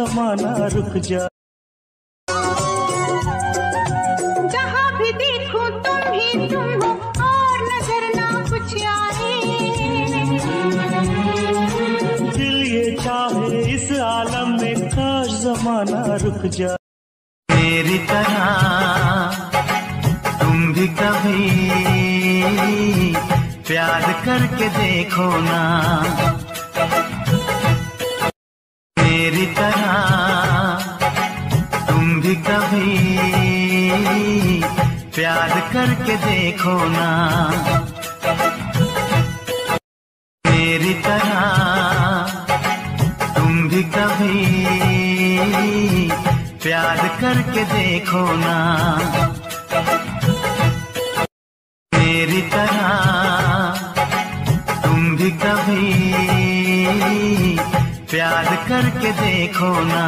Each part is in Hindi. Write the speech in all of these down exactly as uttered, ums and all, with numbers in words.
जमाना रुक जा। जहाँ भी देखो तुम ही तुम हो और नजर ना कुछ आए। दिल ये चाहे इस आलम में काश जमाना रुक जा। मेरी तरह तुम भी कभी प्यार करके देखो ना। मेरी तरह तुम भी कभी प्यार करके देखो ना। मेरी तरह तुम भी कभी प्यार करके देखो ना। मेरी तरह तुम भी कभी प्यार करके देखो ना।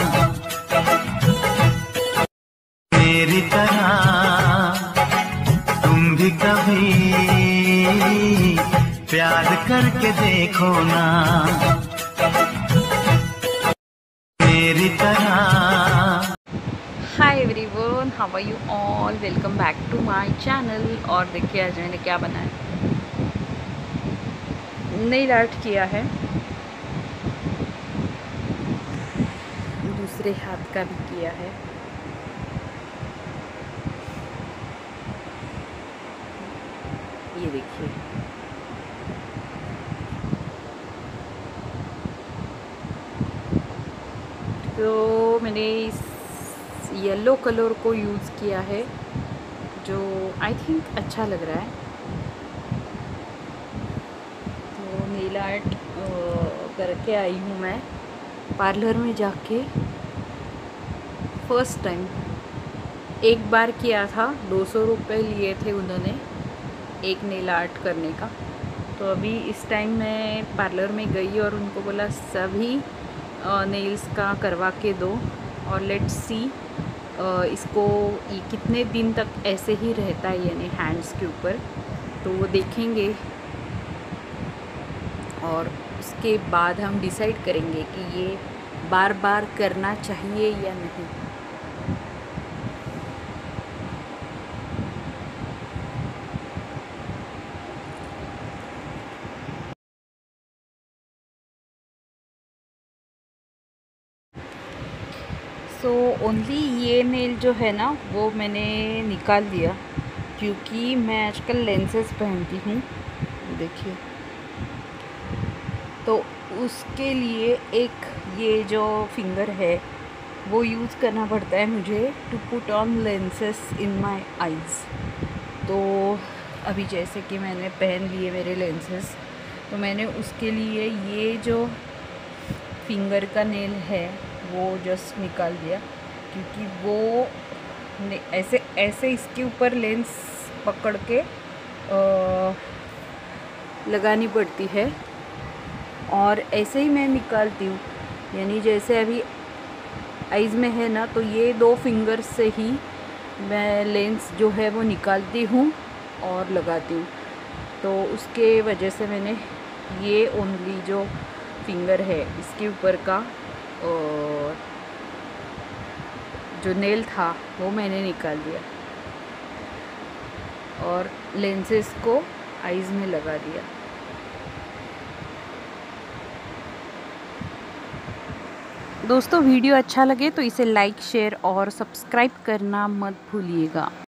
मेरी तरह तुम भी कभी प्यार करके देखो ना। मेरी तरह। Hi everyone, how are you all, welcome back to my channel. और देखिए आज मैंने क्या बनाया, नेल आर्ट किया है, दूसरे हाथ का भी किया है। ये देखिए, तो मैंने इस येलो कलर को यूज़ किया है जो आई थिंक अच्छा लग रहा है। तो नेल आर्ट करके आई हूँ मैं पार्लर में जाके, फर्स्ट टाइम। एक बार किया था, दो सौ रुपये लिए थे उन्होंने एक नेल आर्ट करने का। तो अभी इस टाइम मैं पार्लर में गई और उनको बोला सभी नेल्स का करवा के दो और लेट्स सी इसको ये कितने दिन तक ऐसे ही रहता है, यानी हैंड्स के ऊपर। तो वो देखेंगे और उसके बाद हम डिसाइड करेंगे कि ये बार बार करना चाहिए या नहीं। सो ओनली ये नेल जो है ना वो मैंने निकाल दिया, क्योंकि मैं आजकल लेंसेज पहनती हूँ, देखिए। तो उसके लिए एक ये जो फिंगर है वो यूज़ करना पड़ता है मुझे to put on lenses in my eyes. तो अभी जैसे कि मैंने पहन लिए मेरे लेंसेज, तो मैंने उसके लिए ये जो फिंगर का नेल है वो जस्ट निकाल दिया, क्योंकि वो ऐसे ऐसे इसके ऊपर लेंस पकड़ के आ, लगानी पड़ती है और ऐसे ही मैं निकालती हूँ। यानी जैसे अभी आइज़ में है ना, तो ये दो फिंगर से ही मैं लेंस जो है वो निकालती हूँ और लगाती हूँ। तो उसके वजह से मैंने ये ओनली जो फिंगर है इसके ऊपर का और जो नेल था वो मैंने निकाल दिया और लेंसेस को आईज़ में लगा दिया। दोस्तों वीडियो अच्छा लगे तो इसे लाइक, शेयर और सब्सक्राइब करना मत भूलिएगा।